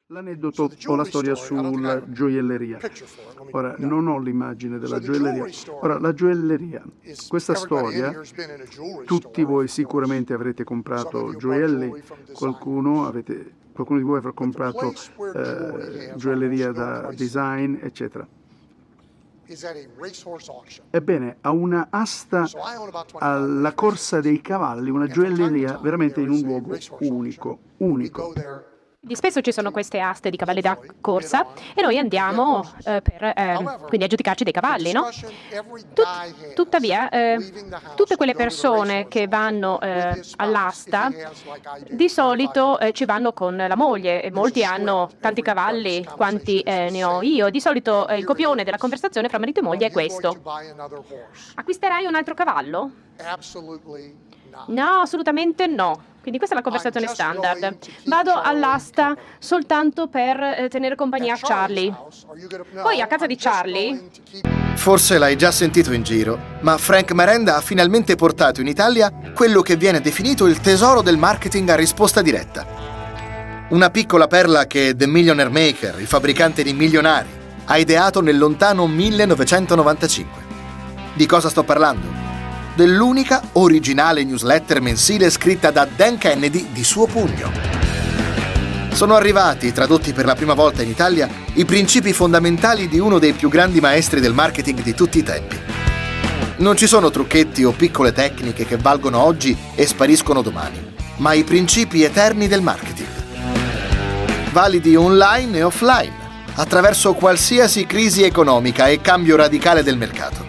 L'aneddoto o la storia sulla gioielleria. Ora, non ho l'immagine della gioielleria. Ora, la gioielleria, questa storia, tutti voi sicuramente avrete comprato gioielli, qualcuno di voi avrà comprato gioielleria da design, eccetera. Ebbene, a una asta alla corsa dei cavalli, una gioielleria veramente in un luogo unico. Di spesso ci sono queste aste di cavalli da corsa e noi andiamo quindi a giudicarci dei cavalli, no? Tuttavia, tutte quelle persone che vanno all'asta di solito ci vanno con la moglie e molti hanno tanti cavalli quanti ne ho io. Di solito il copione della conversazione fra marito e moglie è questo: acquisterai un altro cavallo? No, assolutamente no. Quindi questa è la conversazione standard. Vado all'asta soltanto per tenere compagnia a Charlie. Poi a casa di Charlie... Forse l'hai già sentito in giro, ma Frank Merenda ha finalmente portato in Italia quello che viene definito il tesoro del marketing a risposta diretta. Una piccola perla che The Millionaire Maker, il fabbricante di milionari, ha ideato nel lontano 1995. Di cosa sto parlando? Dell'unica originale newsletter mensile scritta da Dan Kennedy di suo pugno. Sono arrivati, tradotti per la prima volta in Italia, i principi fondamentali di uno dei più grandi maestri del marketing di tutti i tempi. Non ci sono trucchetti o piccole tecniche che valgono oggi e spariscono domani, ma i principi eterni del marketing. Validi online e offline, attraverso qualsiasi crisi economica e cambio radicale del mercato.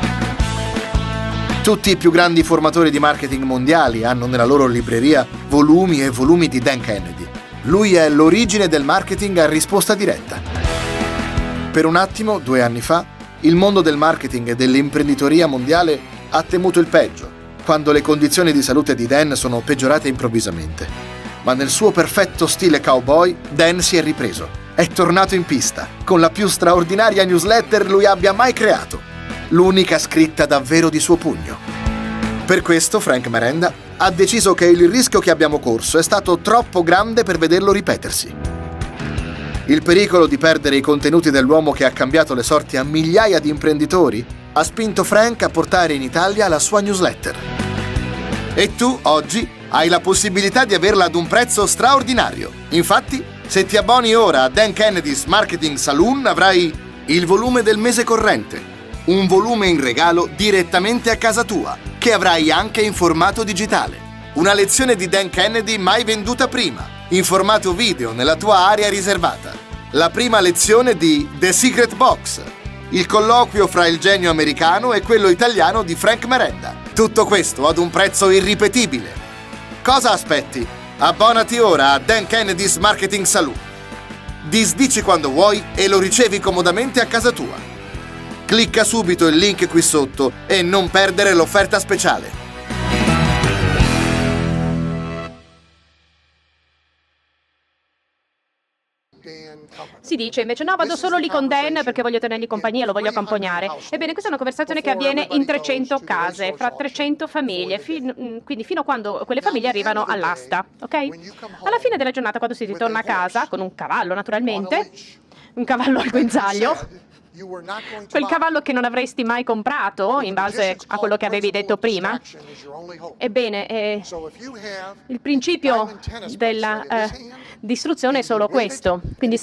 Tutti i più grandi formatori di marketing mondiali hanno nella loro libreria volumi e volumi di Dan Kennedy. Lui è l'origine del marketing a risposta diretta. Per un attimo, 2 anni fa, il mondo del marketing e dell'imprenditoria mondiale ha temuto il peggio, quando le condizioni di salute di Dan sono peggiorate improvvisamente. Ma nel suo perfetto stile cowboy, Dan si è ripreso. È tornato in pista, con la più straordinaria newsletter lui abbia mai creato. L'unica scritta davvero di suo pugno. Per questo Frank Merenda ha deciso che il rischio che abbiamo corso è stato troppo grande per vederlo ripetersi. Il pericolo di perdere i contenuti dell'uomo che ha cambiato le sorti a migliaia di imprenditori ha spinto Frank a portare in Italia la sua newsletter. E tu, oggi, hai la possibilità di averla ad un prezzo straordinario. Infatti, se ti abboni ora a Dan Kennedy's Marketing Saloon, avrai il volume del mese corrente, un volume in regalo direttamente a casa tua, che avrai anche in formato digitale. Una lezione di Dan Kennedy mai venduta prima, in formato video nella tua area riservata. La prima lezione di The Secret Box, il colloquio fra il genio americano e quello italiano di Frank Merenda. Tutto questo ad un prezzo irripetibile. Cosa aspetti? Abbonati ora a Dan Kennedy's Marketing Saloon. Disdici quando vuoi e lo ricevi comodamente a casa tua. Clicca subito il link qui sotto e non perdere l'offerta speciale. Si dice invece no, vado solo lì con Dan perché voglio tenergli compagnia, lo voglio accompagnare. Ebbene, questa è una conversazione che avviene in 300 case, fra 300 famiglie, quindi fino a quando quelle famiglie arrivano all'asta, ok? Alla fine della giornata, quando si ritorna a casa, con un cavallo naturalmente, un cavallo al guinzaglio, quel cavallo che non avresti mai comprato in base a quello che avevi detto prima. Ebbene, il principio della distruzione è solo questo.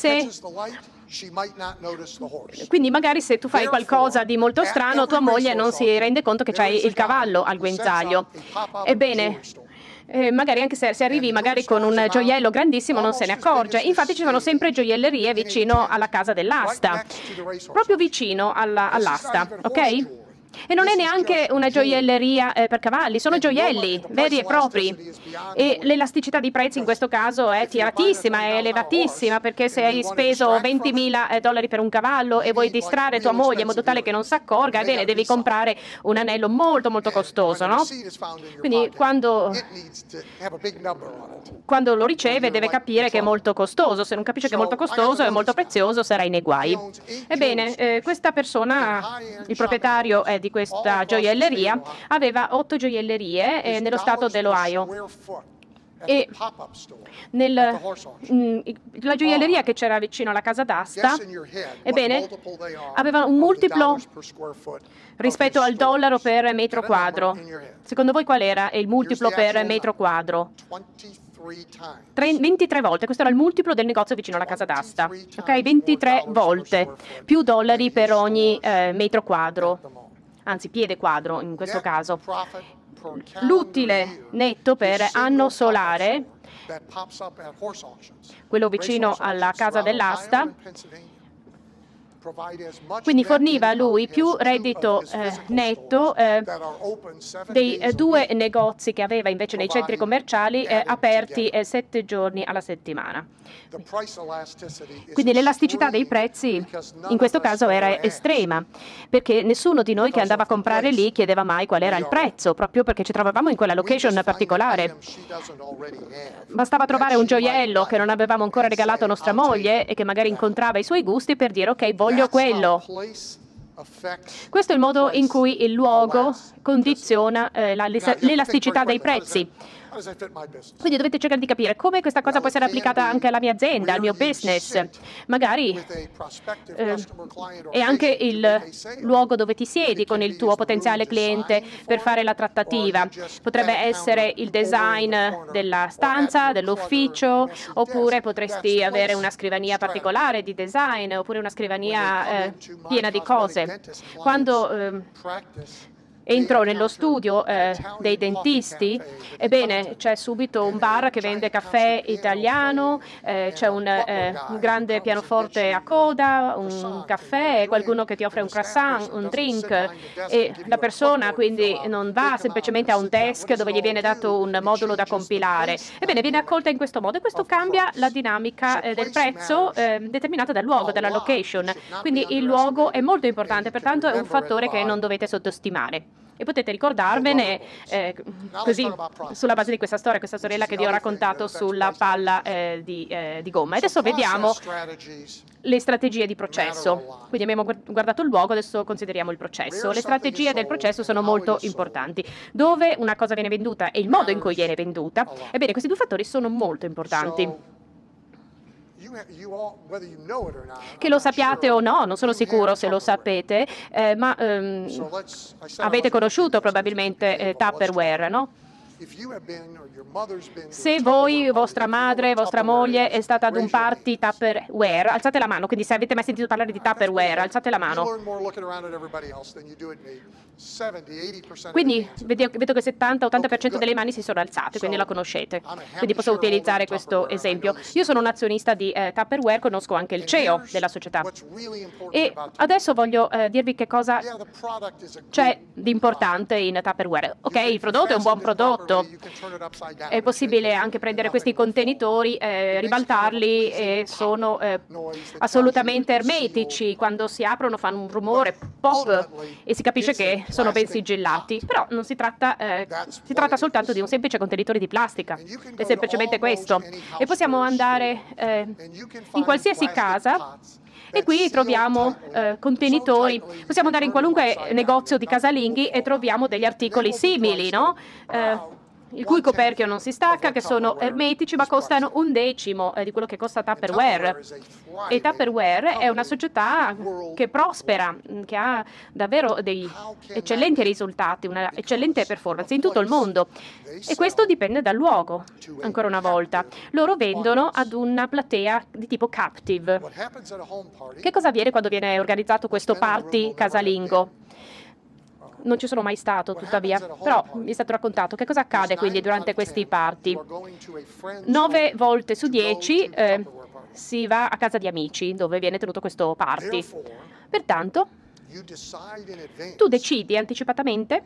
Quindi magari se tu fai qualcosa di molto strano, tua moglie non si rende conto che c'hai il cavallo al guinzaglio. Ebbene, magari anche se arrivi magari con un gioiello grandissimo non se ne accorge. Infatti ci sono sempre gioiellerie vicino alla casa dell'asta, proprio vicino all'asta, ok? E non è neanche una gioielleria per cavalli, sono gioielli veri e propri. E l'elasticità di prezzi in questo caso è tiratissima, è elevatissima, perché se hai speso $20.000 per un cavallo e vuoi distrarre tua moglie in modo tale che non si accorga, ebbene devi comprare un anello molto molto costoso, no? Quindi quando lo riceve deve capire che è molto costoso. Se non capisce che è molto costoso e molto prezioso, sarai nei guai. Ebbene, questa persona, il proprietario di questa gioielleria, aveva 8 gioiellerie nello stato dell'Ohio. E la gioielleria che c'era vicino alla casa d'asta, ebbene, aveva un multiplo rispetto al dollaro per metro quadro. Secondo voi qual era il multiplo per metro quadro? 23 volte, questo era il multiplo del negozio vicino alla casa d'asta, ok? 23 volte, più dollari per ogni metro quadro, anzi piede quadro in questo caso. L'utile netto per anno solare, quello vicino alla casa dell'asta, quindi forniva a lui più reddito netto dei 2 negozi che aveva invece nei centri commerciali aperti 7 giorni alla settimana. Quindi l'elasticità dei prezzi in questo caso era estrema, perché nessuno di noi che andava a comprare lì chiedeva mai qual era il prezzo, proprio perché ci trovavamo in quella location particolare. Bastava trovare un gioiello che non avevamo ancora regalato a nostra moglie e che magari incontrava i suoi gusti per dire ok, voglio quello. Questo è il modo in cui il luogo condiziona l'elasticità dei prezzi. Quindi dovete cercare di capire come questa cosa può essere applicata anche alla mia azienda, al mio business. Magari è anche il luogo dove ti siedi con il tuo potenziale cliente per fare la trattativa. Potrebbe essere il design della stanza, dell'ufficio, oppure potresti avere una scrivania particolare di design, oppure una scrivania piena di cose. Quando entro nello studio dei dentisti, ebbene c'è subito un bar che vende caffè italiano, c'è un grande pianoforte a coda, un caffè, qualcuno che ti offre un croissant, un drink, e la persona quindi non va semplicemente a un desk dove gli viene dato un modulo da compilare, ebbene viene accolta in questo modo, e questo cambia la dinamica del prezzo determinata dal luogo, dalla location. Quindi il luogo è molto importante, pertanto è un fattore che non dovete sottostimare. E potete ricordarvene così sulla base di questa storiella che vi ho raccontato sulla palla di gomma. E adesso vediamo le strategie di processo. Quindi abbiamo guardato il luogo, adesso consideriamo il processo. Le strategie del processo sono molto importanti. Dove una cosa viene venduta e il modo in cui viene venduta, ebbene questi 2 fattori sono molto importanti. Che lo sappiate o no, non sono sicuro se lo sapete, ma avete conosciuto probabilmente Tupperware, no? Se voi, vostra madre, vostra moglie è stata ad un party Tupperware, alzate la mano. Quindi se avete mai sentito parlare di Tupperware, alzate la mano. Quindi vedo che il 70-80% delle mani si sono alzate, quindi la conoscete. Quindi posso utilizzare questo esempio. Io sono un azionista di Tupperware, conosco anche il CEO della società. E adesso voglio dirvi che cosa c'è di importante in Tupperware. Ok, il prodotto è un buon prodotto. È possibile anche prendere questi contenitori, ribaltarli, e sono assolutamente ermetici. Quando si aprono fanno un rumore pop e si capisce che sono ben sigillati. Però non si tratta soltanto di un semplice contenitore di plastica, è semplicemente questo. E possiamo andare in qualsiasi casa e qui troviamo contenitori. Possiamo andare in qualunque negozio di casalinghi e troviamo degli articoli simili, no? Il cui coperchio non si stacca, che sono ermetici, ma costano 1/10 di quello che costa Tupperware. E Tupperware è una società che prospera, che ha davvero dei eccellenti risultati, una eccellente performance in tutto il mondo. E questo dipende dal luogo, ancora una volta. Loro vendono ad una platea di tipo captive. Che cosa avviene quando viene organizzato questo party casalingo? Non ci sono mai stato, tuttavia, però mi è stato raccontato. Che cosa accade quindi durante questi party? 9 volte su 10 si va a casa di amici dove viene tenuto questo party. Pertanto, tu decidi anticipatamente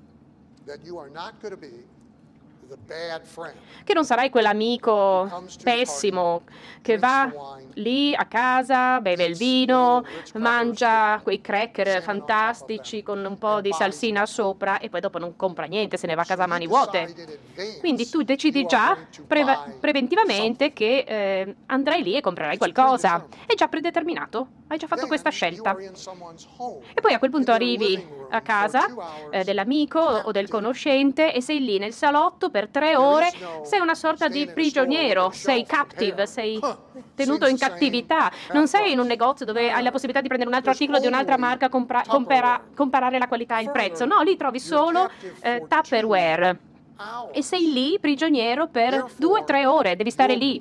che non sarai quell'amico pessimo che va lì a casa, beve il vino, mangia quei cracker fantastici con un po' di salsina sopra e poi dopo non compra niente, se ne va a casa a mani vuote. Quindi tu decidi già preventivamente che andrai lì e comprerai qualcosa. È già predeterminato, hai già fatto questa scelta. E poi a quel punto arrivi a casa dell'amico o del conoscente e sei lì nel salotto per 3 ore, sei una sorta di prigioniero, sei captive, sei tenuto in cattività. Non sei in un negozio dove hai la possibilità di prendere un altro articolo di un'altra marca, comparare la qualità e il prezzo. No, lì trovi solo Tupperware. E sei lì prigioniero per 2-3 ore, devi stare lì.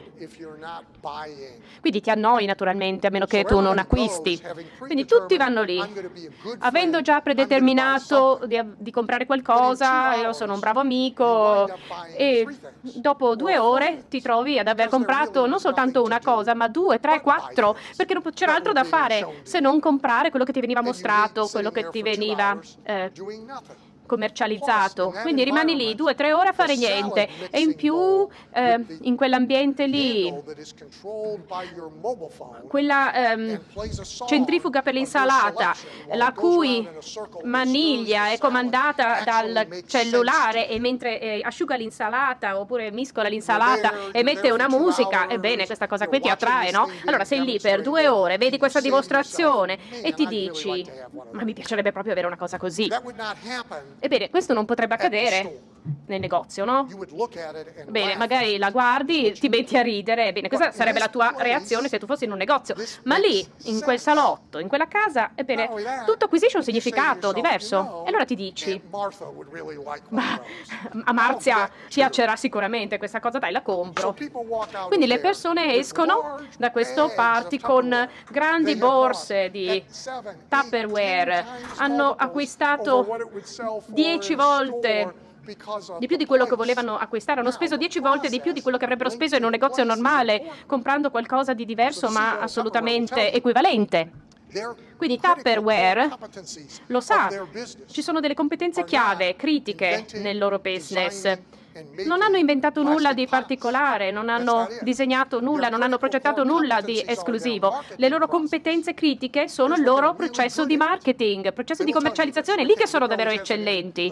Quindi ti annoi naturalmente, a meno che tu non acquisti. Quindi tutti vanno lì, avendo già predeterminato di comprare qualcosa, io sono un bravo amico, e dopo 2 ore ti trovi ad aver comprato non soltanto una cosa, ma 2, 3, 4, perché non c'era altro da fare se non comprare quello che ti veniva mostrato, quello che ti veniva commercializzato. Quindi rimani lì 2-3 ore a fare niente, e in più in quell'ambiente lì quella centrifuga per l'insalata, la cui maniglia è comandata dal cellulare, e mentre asciuga l'insalata oppure miscola l'insalata emette una musica, ebbene questa cosa qui ti attrae, no? Allora sei lì per 2 ore, vedi questa dimostrazione e ti dici: ma mi piacerebbe proprio avere una cosa così. Ebbene, questo non potrebbe accadere nel negozio, no? Bene, magari la guardi, ti metti a ridere, bene, questa sarebbe la tua reazione se tu fossi in un negozio, ma lì, in quel salotto, in quella casa, ebbene, tutto acquisisce un significato diverso. E allora ti dici: ma a Marzia piacerà sicuramente questa cosa, dai, la compro. Quindi le persone escono da questo party con grandi borse di Tupperware, hanno acquistato 10 volte di più di quello che volevano acquistare, hanno speso 10 volte di più di quello che avrebbero speso in un negozio normale, comprando qualcosa di diverso ma assolutamente equivalente. Quindi Tupperware lo sa, ci sono delle competenze chiave, critiche nel loro business. Non hanno inventato nulla di particolare, non hanno disegnato nulla, non hanno progettato nulla di esclusivo. Le loro competenze critiche sono il loro processo di marketing, processo di commercializzazione, lì che sono davvero eccellenti.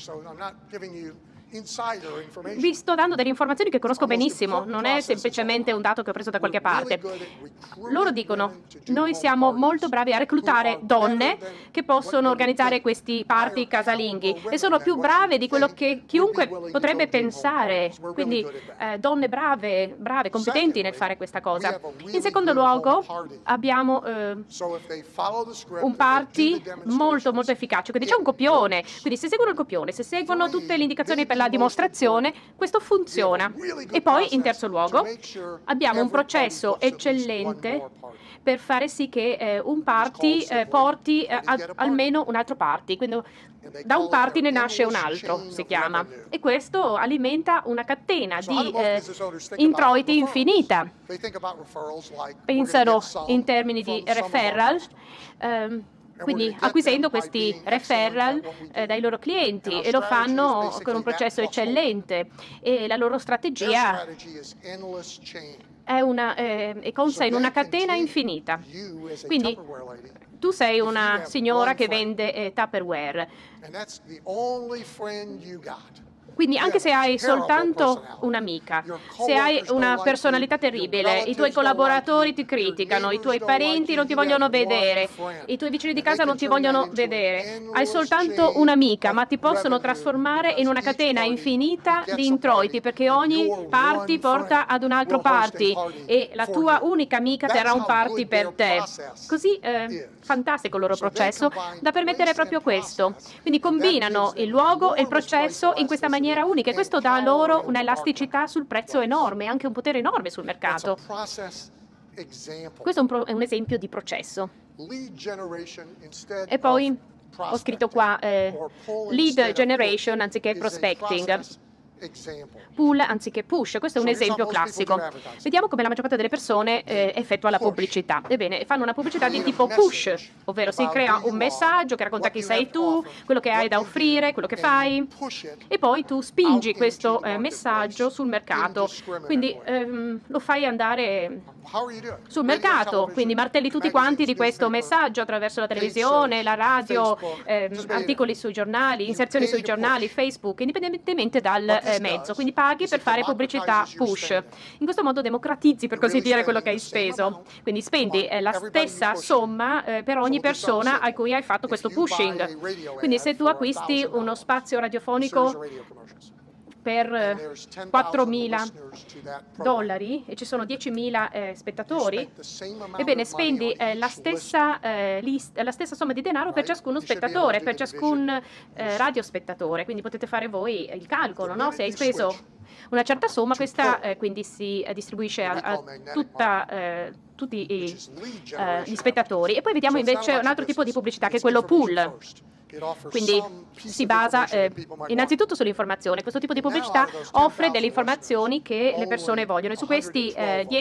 Vi sto dando delle informazioni che conosco benissimo, non è semplicemente un dato che ho preso da qualche parte. Loro dicono: noi siamo molto bravi a reclutare donne che possono organizzare questi party casalinghi, e sono più brave di quello che chiunque potrebbe pensare. Quindi donne brave, competenti nel fare questa cosa. In secondo luogo abbiamo un party molto efficace, quindi c'è un copione. Quindi se seguono il copione, se seguono tutte le indicazioni per la dimostrazione, questo funziona. E poi, in terzo luogo, abbiamo un processo eccellente per fare sì che un party porti almeno un altro party. Quindi da un party ne nasce un altro, si chiama. E questo alimenta una catena di introiti infinita. Pensano in termini di referral, quindi acquisendo questi referral dai loro clienti, e lo fanno con un processo eccellente, e la loro strategia consta in una catena infinita. Quindi tu sei una signora che vende Tupperware. Quindi anche se hai soltanto un'amica, se hai una personalità terribile, i tuoi collaboratori ti criticano, i tuoi parenti non ti vogliono vedere, i tuoi vicini di casa non ti vogliono vedere, hai soltanto un'amica, ma ti possono trasformare in una catena infinita di introiti, perché ogni party porta ad un altro party, e la tua unica amica terrà un party per te. Così fantastico il loro processo da permettere proprio questo. Quindi combinano il luogo e il processo in questa maniera unica, e questo dà loro un'elasticità sul prezzo enorme, anche un potere enorme sul mercato. Questo è un esempio di processo. E poi ho scritto qua lead generation anziché prospecting. Pull anziché push, questo è un esempio classico. Vediamo come la maggior parte delle persone effettua la pubblicità. Ebbene, fanno una pubblicità di tipo push, ovvero si crea un messaggio che racconta chi sei tu, quello che hai da offrire, quello che fai, e poi tu spingi questo messaggio sul mercato. Quindi lo fai andare sul mercato, quindi martelli tutti quanti di questo messaggio attraverso la televisione, la radio, articoli sui giornali, inserzioni sui giornali, Facebook, indipendentemente dal mezzo. Quindi paghi per fare pubblicità push. In questo modo democratizzi, per così dire, quello che hai speso. Quindi spendi la stessa somma per ogni persona a cui hai fatto questo pushing. Quindi se tu acquisti uno spazio radiofonico per $4.000 e ci sono 10.000 spettatori, ebbene spendi la stessa somma di denaro per ciascuno spettatore, per ciascun radiospettatore. Quindi potete fare voi il calcolo, no? Se hai speso una certa somma, questa quindi si distribuisce a tutti gli spettatori. E poi vediamo invece un altro tipo di pubblicità, che è quello pull. Quindi si basa innanzitutto sull'informazione. Questo tipo di pubblicità offre delle informazioni che le persone vogliono, e su questi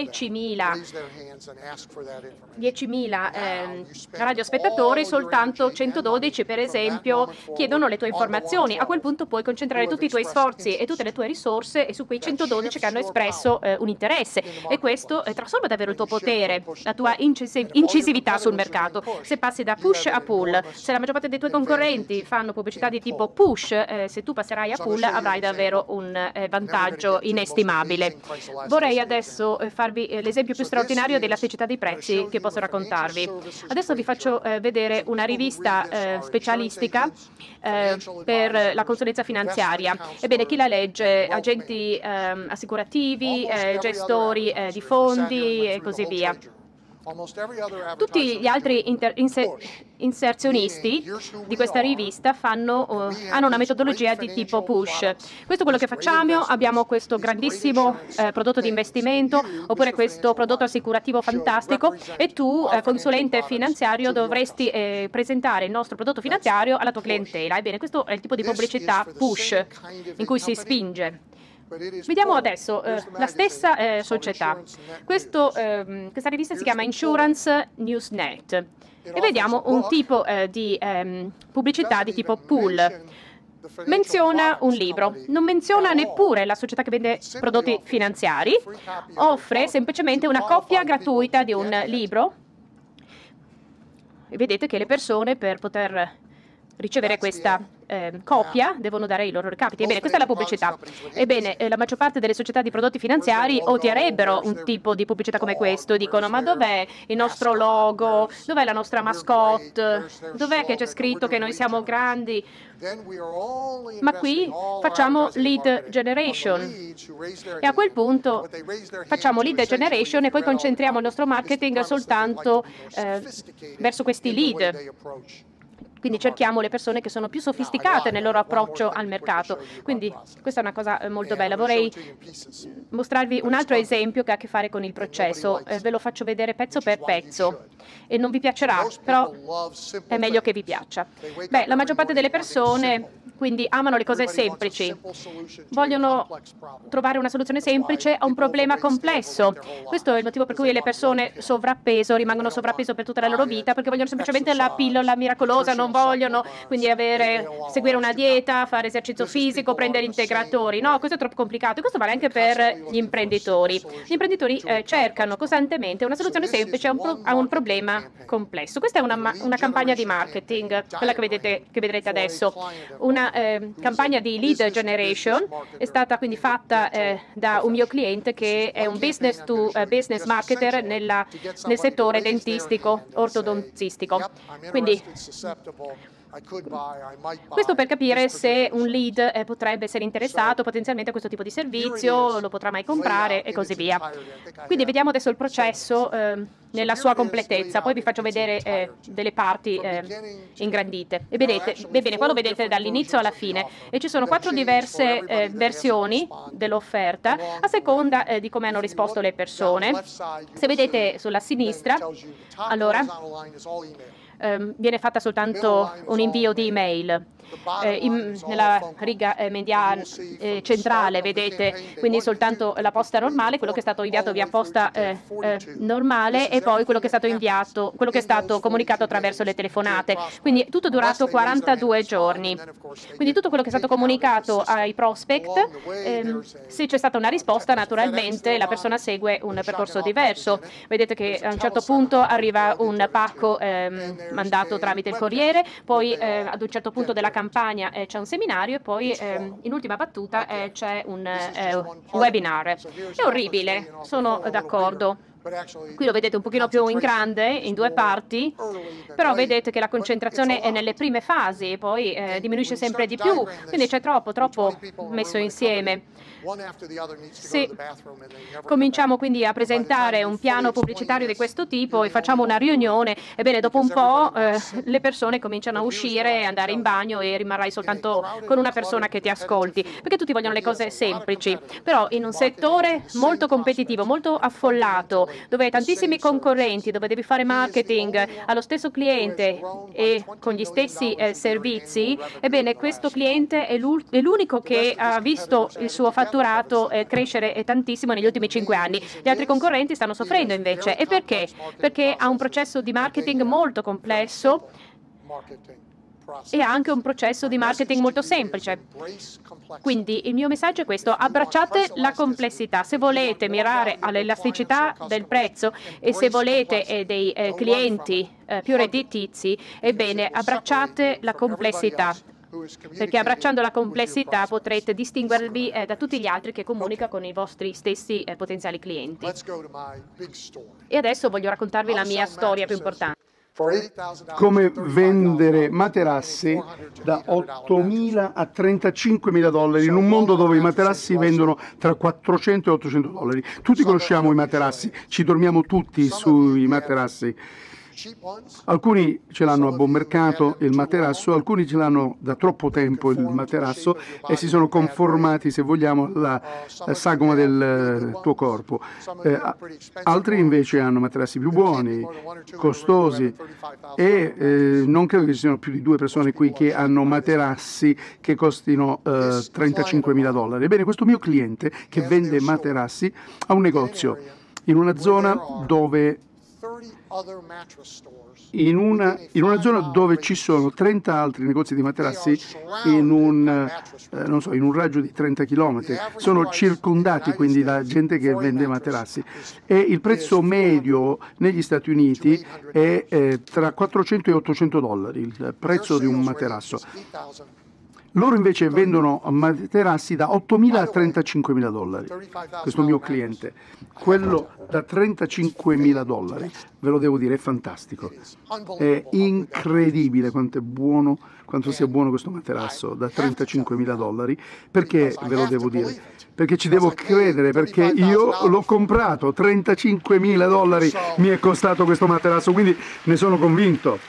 10.000 radiospettatori soltanto 112 per esempio chiedono le tue informazioni. A quel punto puoi concentrare tutti i tuoi sforzi e tutte le tue risorse su quei 112 che hanno espresso un interesse, e questo trasforma davvero il tuo potere, la tua incisività sul mercato. Se passi da push a pull, se la maggior parte dei tuoi concorrenti fanno pubblicità di tipo push, se tu passerai a pull avrai davvero un vantaggio inestimabile. Vorrei adesso farvi l'esempio più straordinario dell'elasticità dei prezzi che posso raccontarvi. Adesso vi faccio vedere una rivista specialistica per la consulenza finanziaria. Ebbene, chi la legge? Agenti assicurativi, gestori di fondi e così via. Tutti gli altri inserzionisti di questa rivista hanno una metodologia di tipo push. Questo è quello che facciamo: abbiamo questo grandissimo prodotto di investimento oppure questo prodotto assicurativo fantastico, e tu, consulente finanziario, dovresti presentare il nostro prodotto finanziario alla tua clientela. Ebbene, questo è il tipo di pubblicità push in cui si spinge. Vediamo adesso la stessa società. Questa rivista si chiama Insurance Newsnet, e vediamo un tipo di pubblicità di tipo pull. Menziona un libro, non menziona neppure la società che vende prodotti finanziari, offre semplicemente una copia gratuita di un libro, e vedete che le persone, per poter ricevere questa copia, devono dare i loro recapiti. Ebbene, questa è la pubblicità. Ebbene, la maggior parte delle società di prodotti finanziari odierebbero un tipo di pubblicità come questo. Dicono: ma dov'è il nostro logo? Dov'è la nostra mascotte? Dov'è che c'è scritto che noi siamo grandi? Ma qui facciamo lead generation, e a quel punto facciamo lead generation e poi concentriamo il nostro marketing soltanto verso questi lead. Quindi cerchiamo le persone che sono più sofisticate nel loro approccio al mercato. Quindi questa è una cosa molto bella. Vorrei mostrarvi un altro esempio che ha a che fare con il processo. Ve lo faccio vedere pezzo per pezzo. E non vi piacerà, però è meglio che vi piaccia. Beh, la maggior parte delle persone quindi amano le cose semplici. Vogliono trovare una soluzione semplice a un problema complesso. Questo è il motivo per cui le persone sovrappeso rimangono sovrappeso per tutta la loro vita, perché vogliono semplicemente la pillola miracolosa, non vogliono quindi seguire una dieta, fare esercizio fisico, prendere integratori. No, questo è troppo complicato, e questo vale anche per gli imprenditori. Gli imprenditori cercano costantemente una soluzione semplice a un problema complesso. Questa è una campagna di marketing, quella che vedrete adesso. Una campagna di lead generation è stata quindi fatta da un mio cliente che è un business to business marketer nel settore dentistico, ortodontistico. Quindi questo per capire se un lead potrebbe essere interessato potenzialmente a questo tipo di servizio, lo potrà mai comprare e così via. Quindi vediamo adesso il processo nella sua completezza, poi vi faccio vedere delle parti ingrandite. E bene, qua lo vedete dall'inizio alla fine, e ci sono 4 diverse versioni dell'offerta a seconda di come hanno risposto le persone. Se vedete sulla sinistra, allora viene fatta soltanto un invio di email. Nella riga mediana centrale vedete quindi soltanto la posta normale, quello che è stato inviato via posta normale, e poi quello che è stato inviato, quello che è stato comunicato attraverso le telefonate. Quindi tutto durato 42 giorni. Quindi tutto quello che è stato comunicato ai prospect, se c'è stata una risposta, naturalmente la persona segue un percorso diverso. Vedete che a un certo punto arriva un pacco mandato tramite il corriere, poi ad un certo punto della campagna c'è un seminario, e poi in ultima battuta c'è un webinar. È orribile, sono d'accordo. Qui lo vedete un pochino più in grande, in due parti, però vedete che la concentrazione è nelle prime fasi e poi diminuisce sempre di più, quindi c'è troppo messo insieme. Se cominciamo quindi a presentare un piano pubblicitario di questo tipo e facciamo una riunione, ebbene dopo un po' le persone cominciano a uscire, andare in bagno e rimarrai soltanto con una persona che ti ascolti, perché tutti vogliono le cose semplici. Però in un settore molto competitivo, molto affollato, dove hai tantissimi concorrenti, dove devi fare marketing allo stesso cliente e con gli stessi servizi, ebbene questo cliente è l'unico che ha visto il suo fatturato crescere tantissimo negli ultimi 5 anni. Gli altri concorrenti stanno soffrendo invece. E perché? Perché ha un processo di marketing molto complesso e ha anche un processo di marketing molto semplice. Quindi il mio messaggio è questo: abbracciate la complessità. Se volete mirare all'elasticità del prezzo e se volete dei clienti più redditizi, ebbene abbracciate la complessità, perché abbracciando la complessità potrete distinguervi da tutti gli altri che comunicano con i vostri stessi potenziali clienti. E adesso voglio raccontarvi la mia storia più importante. Come vendere materassi da 8.000 a 35.000 dollari in un mondo dove i materassi vendono tra 400 e 800 dollari. Tutti conosciamo i materassi, ci dormiamo tutti sui materassi. Alcuni ce l'hanno a buon mercato il materasso, alcuni ce l'hanno da troppo tempo il materasso e si sono conformati, se vogliamo, alla sagoma del tuo corpo. Altri invece hanno materassi più buoni, costosi e non credo che ci siano più di 2 persone qui che hanno materassi che costino 35.000 dollari. Ebbene, questo mio cliente che vende materassi ha un negozio in una zona dove ci sono 30 altri negozi di materassi in un raggio di 30 km. Sono circondati quindi da gente che vende materassi e il prezzo medio negli Stati Uniti è tra 400 e 800 dollari, il prezzo di un materasso. Loro invece vendono materassi da 8.000 a 35.000 dollari. Questo mio cliente, quello da 35.000 dollari, ve lo devo dire, è fantastico. È incredibile quanto sia buono questo materasso da 35.000 dollari. Perché ve lo devo dire? Perché ci devo credere, perché io l'ho comprato, 35.000 dollari mi è costato questo materasso, quindi ne sono convinto.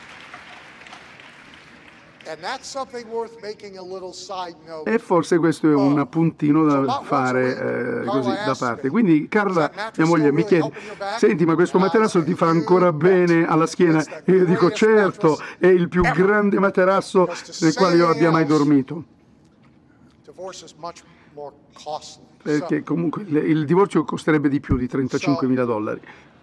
E forse questo è un appuntino da fare così da parte. Quindi Carla, mia moglie, mi chiede: senti, ma questo materasso ti fa ancora bene alla schiena? E io dico: certo, è il più grande materasso nel quale io abbia mai dormito. Perché comunque il divorzio costerebbe di più di 35.000 dollari.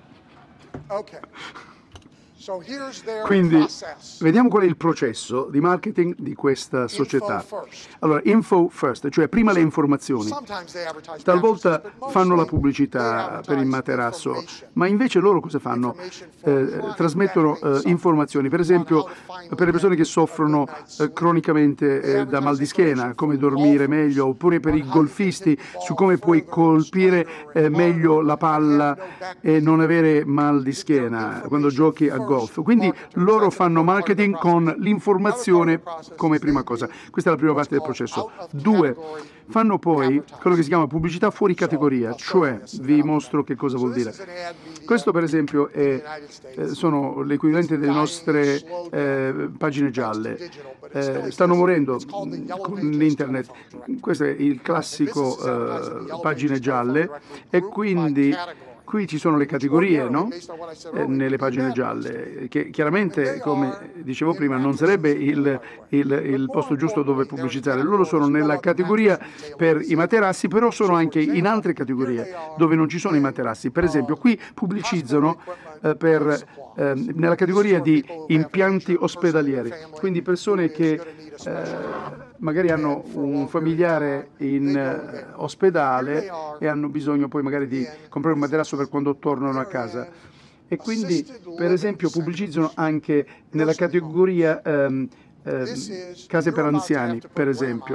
Quindi vediamo qual è il processo di marketing di questa società. Allora, info first, cioè prima le informazioni. Talvolta fanno la pubblicità per il materasso, ma invece loro cosa fanno? Trasmettono informazioni, per esempio per le persone che soffrono cronicamente da mal di schiena, come dormire meglio, oppure per i golfisti su come puoi colpire meglio la palla e non avere mal di schiena quando giochi a golf. Quindi loro fanno marketing con l'informazione come prima cosa. Questa è la prima parte del processo. 2, fanno poi quello che si chiama pubblicità fuori categoria, cioè vi mostro che cosa vuol dire. Questo per esempio sono l'equivalente delle nostre pagine gialle. Stanno morendo con l'internet. Questo è il classico pagine gialle e quindi qui ci sono le categorie, no? Nelle pagine gialle, che chiaramente, come dicevo prima, non sarebbe il posto giusto dove pubblicizzare. Loro sono nella categoria per i materassi, però sono anche in altre categorie dove non ci sono i materassi. Per esempio, qui pubblicizzano nella categoria di impianti ospedalieri, quindi persone che magari hanno un familiare in ospedale e hanno bisogno poi magari di comprare un materasso per quando tornano a casa. E quindi, per esempio, pubblicizzano anche nella categoria case per anziani, per esempio.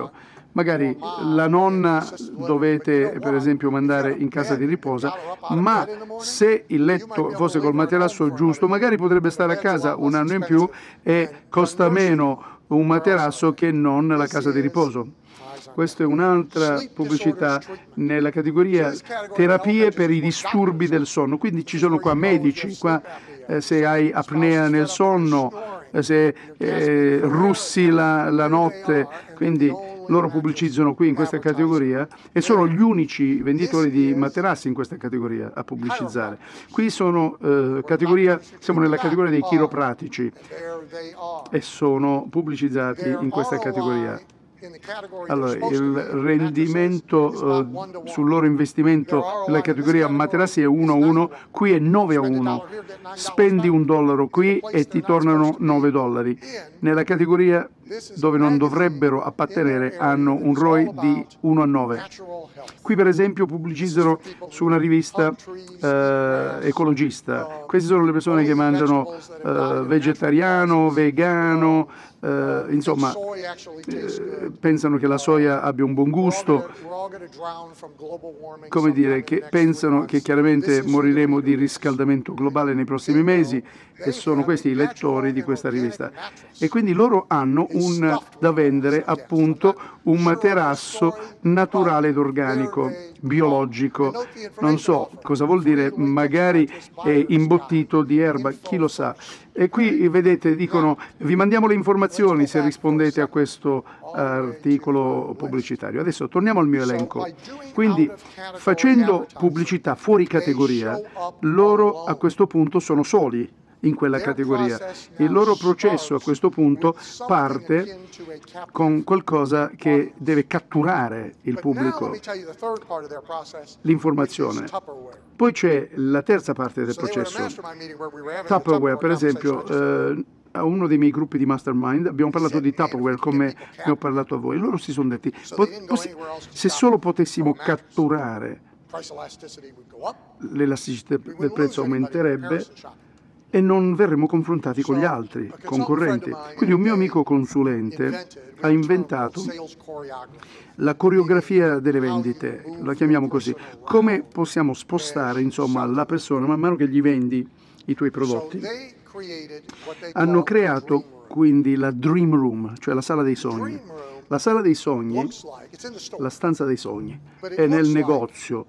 magari la nonna dovete per esempio mandare in casa di riposo, ma se il letto fosse col materasso giusto, magari potrebbe stare a casa un anno in più e costa meno un materasso che non la casa di riposo. Questa è un'altra pubblicità nella categoria terapie per i disturbi del sonno. Quindi ci sono qua medici, qua se hai apnea nel sonno, se russi la notte, quindi loro pubblicizzano qui in questa categoria e sono gli unici venditori di materassi in questa categoria a pubblicizzare. Qui sono siamo nella categoria dei chiropratici e sono pubblicizzati in questa categoria. Allora, il rendimento sul loro investimento nella categoria materassi è 1-1, qui è 9-1. Spendi $1 qui e ti tornano $9. Nella categoria dove non dovrebbero appartenere hanno un ROI di 1-9. Qui per esempio pubblicizzano su una rivista ecologista. Queste sono le persone che mangiano vegetariano, vegano, insomma pensano che la soia abbia un buon gusto, come dire, che pensano che chiaramente moriremo di riscaldamento globale nei prossimi mesi, e sono questi i lettori di questa rivista. E quindi loro hanno da vendere appunto un materasso naturale ed organico, biologico. Non so cosa vuol dire, magari è imbottito di erba, chi lo sa. E qui vedete, dicono, vi mandiamo le informazioni se rispondete a questo articolo pubblicitario. Adesso torniamo al mio elenco. Quindi, facendo pubblicità fuori categoria, loro a questo punto sono soli in quella categoria. Il loro processo a questo punto parte con qualcosa che deve catturare il pubblico, l'informazione. Poi c'è la terza parte del processo. Tupperware, per esempio, a uno dei miei gruppi di mastermind abbiamo parlato di Tupperware come ne ho parlato a voi. Loro si sono detti, se solo potessimo catturare, l'elasticità del prezzo aumenterebbe e non verremo confrontati con gli altri concorrenti. Quindi un mio amico consulente ha inventato la coreografia delle vendite, la chiamiamo così. Come possiamo spostare, insomma, la persona man mano che gli vendi i tuoi prodotti? Hanno creato quindi la Dream Room, cioè la sala dei sogni. La sala dei sogni, la stanza dei sogni, è nel negozio.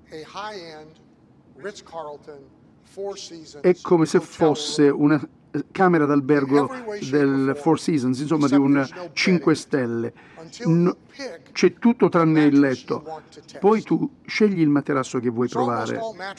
È come se fosse una camera d'albergo del Four Seasons, insomma di un 5 stelle. C'è tutto tranne il letto. Poi tu scegli il materasso che vuoi provare.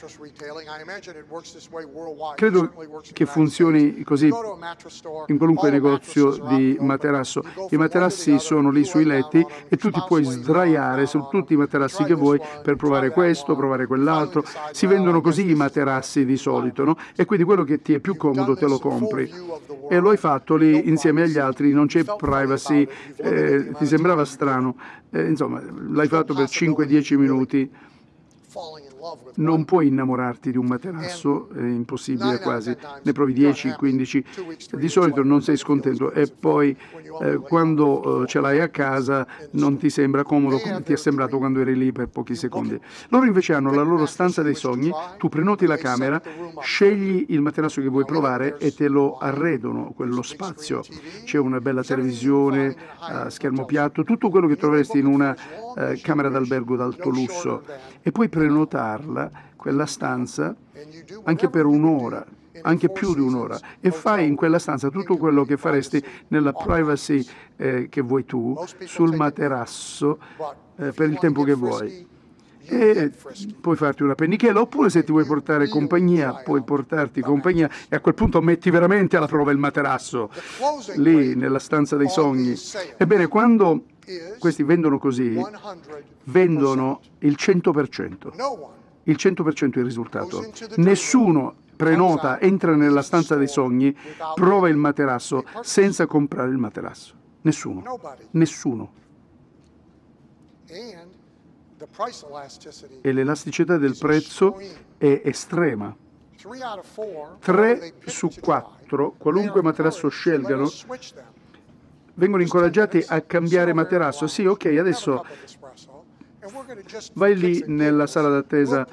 Credo che funzioni così in qualunque negozio di materasso. I materassi sono lì sui letti e tu ti puoi sdraiare su tutti i materassi che vuoi per provare questo, provare quell'altro. Si vendono così i materassi di solito, no? E quindi quello che ti è più comodo te lo compri. E lo hai fatto lì insieme agli altri, non c'è privacy, ti sembrava strano. Insomma, l'hai fatto per 5-10 minuti. Non puoi innamorarti di un materasso, è impossibile quasi, ne provi 10-15, di solito non sei scontento e poi quando ce l'hai a casa non ti sembra comodo come ti è sembrato quando eri lì per pochi secondi. Loro invece hanno la loro stanza dei sogni, tu prenoti la camera, scegli il materasso che vuoi provare e te lo arredano, quello spazio. C'è una bella televisione, schermo piatto, tutto quello che troveresti in una camera d'albergo d'alto lusso, e puoi prenotarla, quella stanza, anche per un'ora, anche più di un'ora, e fai in quella stanza tutto quello che faresti nella privacy che vuoi tu, sul materasso, per il tempo che vuoi. E puoi farti una pennichella, oppure se ti vuoi portare compagnia, puoi portarti compagnia e a quel punto metti veramente alla prova il materasso, lì nella stanza dei sogni. Ebbene, quando questi vendono così, vendono il 100%. Il 100% è il risultato. Nessuno prenota, entra nella stanza dei sogni, prova il materasso senza comprare il materasso. Nessuno. Nessuno. E l'elasticità del prezzo è estrema. 3 su 4, qualunque materasso scelgano, vengono incoraggiati a cambiare materasso. Sì, ok, adesso vai lì nella sala d'attesa,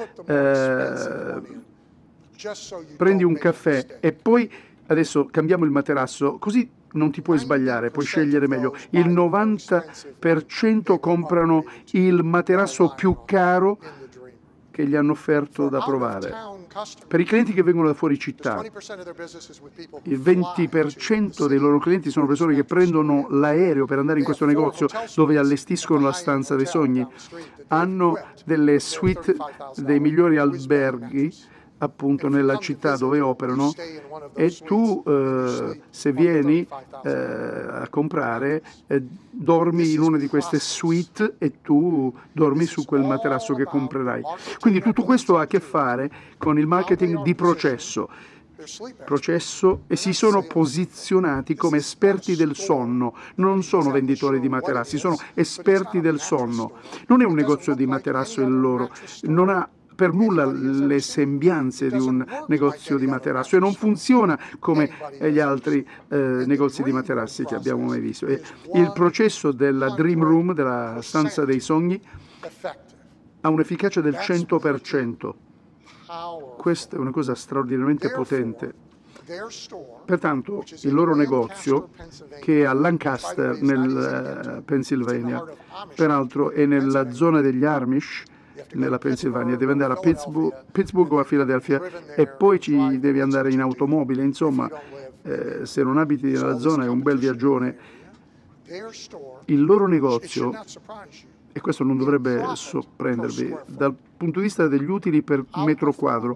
prendi un caffè e poi adesso cambiamo il materasso, così non ti puoi sbagliare, puoi scegliere meglio. Il 90% comprano il materasso più caro che gli hanno offerto da provare. Per i clienti che vengono da fuori città, il 20% dei loro clienti sono persone che prendono l'aereo per andare in questo negozio dove allestiscono la stanza dei sogni. Hanno delle suite dei migliori alberghi appunto nella città dove operano, e tu se vieni a comprare dormi in una di queste suite e tu dormi su quel materasso che comprerai. Quindi tutto questo ha a che fare con il marketing di processo, e si sono posizionati come esperti del sonno. Non sono venditori di materassi, sono esperti del sonno. Non è un negozio di materasso il loro, non ha per nulla le sembianze di un negozio di materasso e non funziona come gli altri negozi di materassi che abbiamo mai visto. E il processo della Dream Room, della stanza dei sogni, ha un'efficacia del 100%. Questa è una cosa straordinariamente potente. Pertanto il loro negozio, che è a Lancaster nel Pennsylvania, peraltro è nella zona degli Amish, nella Pennsylvania, deve andare a Pittsburgh o a Filadelfia e poi ci devi andare in automobile, insomma, se non abiti nella zona è un bel viaggione. Il loro negozio, e questo non dovrebbe sorprendervi, dal punto di vista degli utili per metro quadro,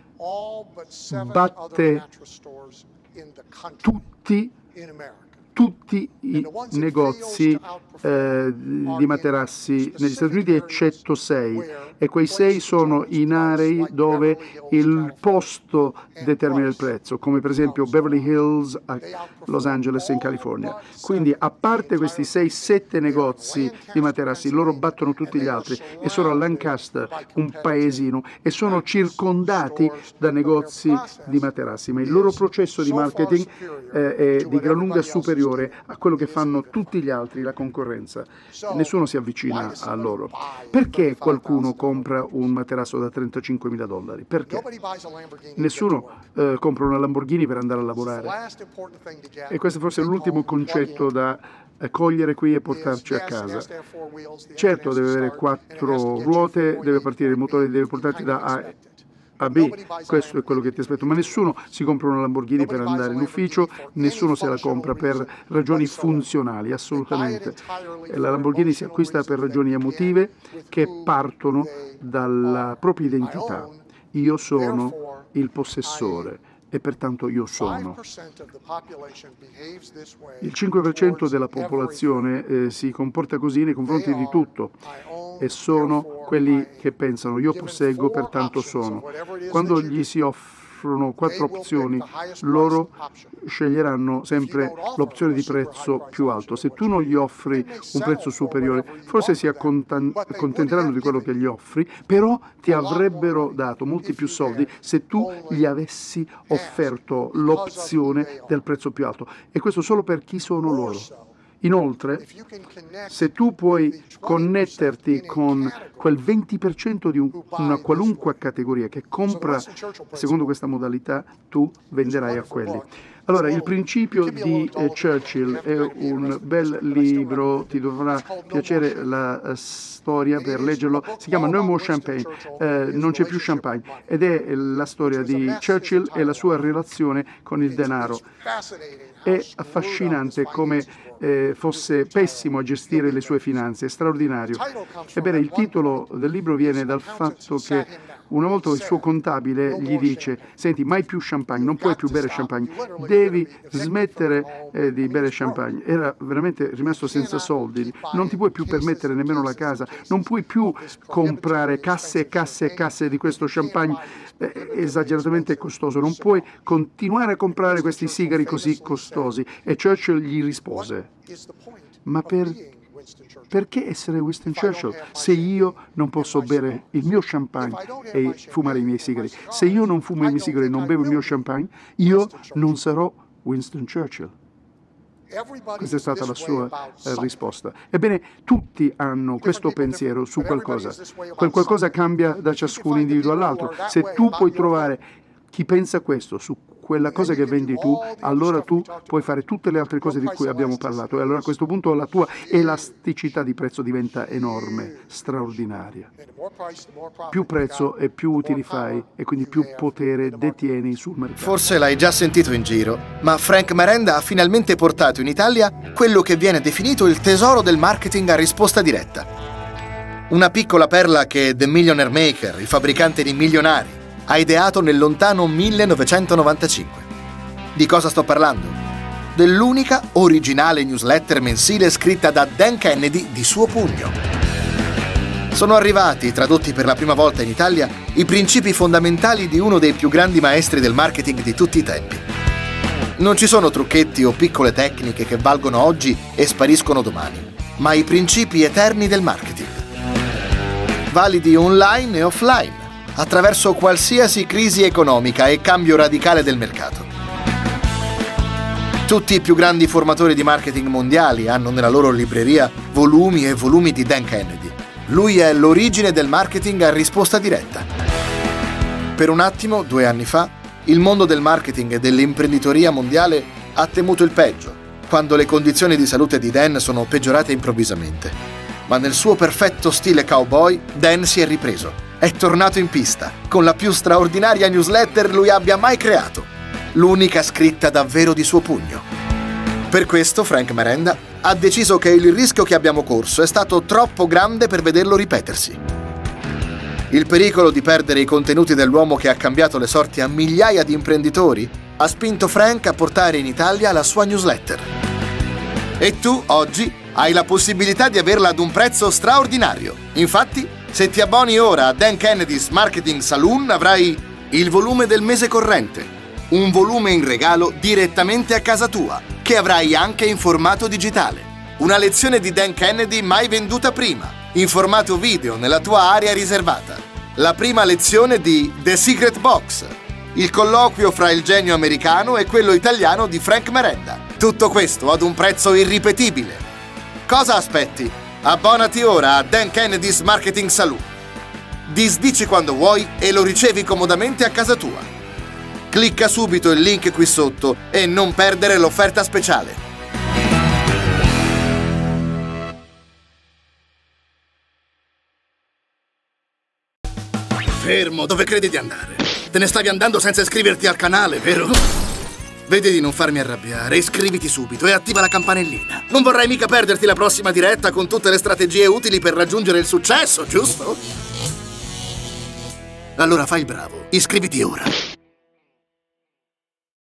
batte tutti i negozi di materassi negli Stati Uniti eccetto 6, e quei 6 sono in aree dove il posto determina il prezzo, come per esempio Beverly Hills a Los Angeles in California. Quindi a parte questi 6-7 negozi di materassi, loro battono tutti gli altri e sono a Lancaster, un paesino, e sono circondati da negozi di materassi, ma il loro processo di marketing è di gran lunga superiore a quello che fanno tutti gli altri, la concorrenza. Nessuno si avvicina a loro. Perché qualcuno compra un materasso da $35.000? Perché? Nessuno compra una Lamborghini per andare a lavorare. E questo forse è l'ultimo concetto da cogliere qui e portarci a casa. Certo, deve avere 4 ruote, deve partire il motore, deve portarti da A B, questo è quello che ti aspetto, ma nessuno si compra una Lamborghini per andare in ufficio, nessuno se la compra per ragioni funzionali, assolutamente. La Lamborghini si acquista per ragioni emotive che partono dalla propria identità. Io sono il possessore e pertanto io sono. Il 5% della popolazione si comporta così nei confronti di tutto, e sono quelli che pensano io posseggo, pertanto sono. Quando gli si offrono 4 opzioni, loro sceglieranno sempre l'opzione di prezzo più alto. Se tu non gli offri un prezzo superiore, forse si accontenteranno di quello che gli offri, però ti avrebbero dato molti più soldi se tu gli avessi offerto l'opzione del prezzo più alto. E questo solo per chi sono loro. Inoltre, se tu puoi connetterti con quel 20% di una qualunque categoria che compra secondo questa modalità, tu venderai a quelli. Allora, il principio di Churchill è un bel libro, ti dovrà piacere la storia per leggerlo, si chiama No More Champagne, non c'è più champagne, ed è la storia di Churchill e la sua relazione con il denaro. È affascinante come fosse pessimo a gestire le sue finanze, è straordinario. Ebbene, il titolo del libro viene dal fatto che una volta il suo contabile gli dice: senti, mai più champagne, non puoi più bere champagne, devi smettere di bere champagne. Era veramente rimasto senza soldi, non ti puoi più permettere nemmeno la casa, non puoi più comprare casse e casse e casse di questo champagne esageratamente costoso, non puoi continuare a comprare questi sigari così costosi. E Churchill gli rispose: ma perché essere Winston Churchill se io non posso bere il mio champagne e fumare i miei sigari? Se io non fumo i miei sigari e non bevo il mio champagne, io non sarò Winston Churchill. Questa è stata la sua risposta. Ebbene, tutti hanno questo pensiero su qualcosa. Quel qualcosa cambia da ciascun individuo all'altro. Se tu puoi trovare chi pensa questo su quella cosa che vendi tu, allora tu puoi fare tutte le altre cose di cui abbiamo parlato. E allora a questo punto la tua elasticità di prezzo diventa enorme, straordinaria. Più prezzo e più utili fai e quindi più potere detieni sul mercato. Forse l'hai già sentito in giro, ma Frank Merenda ha finalmente portato in Italia quello che viene definito il tesoro del marketing a risposta diretta. Una piccola perla che The Millionaire Maker, il fabbricante di milionari, ha ideato nel lontano 1995. Di cosa sto parlando? Dell'unica originale newsletter mensile scritta da Dan Kennedy di suo pugno. Sono arrivati, tradotti per la prima volta in Italia, i principi fondamentali di uno dei più grandi maestri del marketing di tutti i tempi. Non ci sono trucchetti o piccole tecniche che valgono oggi e spariscono domani, ma i principi eterni del marketing. Validi online e offline, attraverso qualsiasi crisi economica e cambio radicale del mercato. Tutti i più grandi formatori di marketing mondiali hanno nella loro libreria volumi e volumi di Dan Kennedy. Lui è l'origine del marketing a risposta diretta. Per un attimo, 2 anni fa, il mondo del marketing e dell'imprenditoria mondiale ha temuto il peggio, quando le condizioni di salute di Dan sono peggiorate improvvisamente. Ma nel suo perfetto stile cowboy, Dan si è ripreso. È tornato in pista, con la più straordinaria newsletter lui abbia mai creato, l'unica scritta davvero di suo pugno. Per questo Frank Merenda ha deciso che il rischio che abbiamo corso è stato troppo grande per vederlo ripetersi. Il pericolo di perdere i contenuti dell'uomo che ha cambiato le sorti a migliaia di imprenditori ha spinto Frank a portare in Italia la sua newsletter. E tu, oggi, hai la possibilità di averla ad un prezzo straordinario. Infatti, se ti abboni ora a Dan Kennedy's Marketing Saloon avrai il volume del mese corrente, un volume in regalo direttamente a casa tua, che avrai anche in formato digitale. Una lezione di Dan Kennedy mai venduta prima, in formato video nella tua area riservata. La prima lezione di The Secret Box, il colloquio fra il genio americano e quello italiano di Frank Merenda. Tutto questo ad un prezzo irripetibile. Cosa aspetti? Abbonati ora a Dan Kennedy's Marketing Saloon. Disdici quando vuoi e lo ricevi comodamente a casa tua. Clicca subito il link qui sotto e non perdere l'offerta speciale. Fermo, dove credi di andare? Te ne stavi andando senza iscriverti al canale, vero? Vedi di non farmi arrabbiare, iscriviti subito e attiva la campanellina. Non vorrai mica perderti la prossima diretta con tutte le strategie utili per raggiungere il successo, giusto? Allora fai il bravo, iscriviti ora.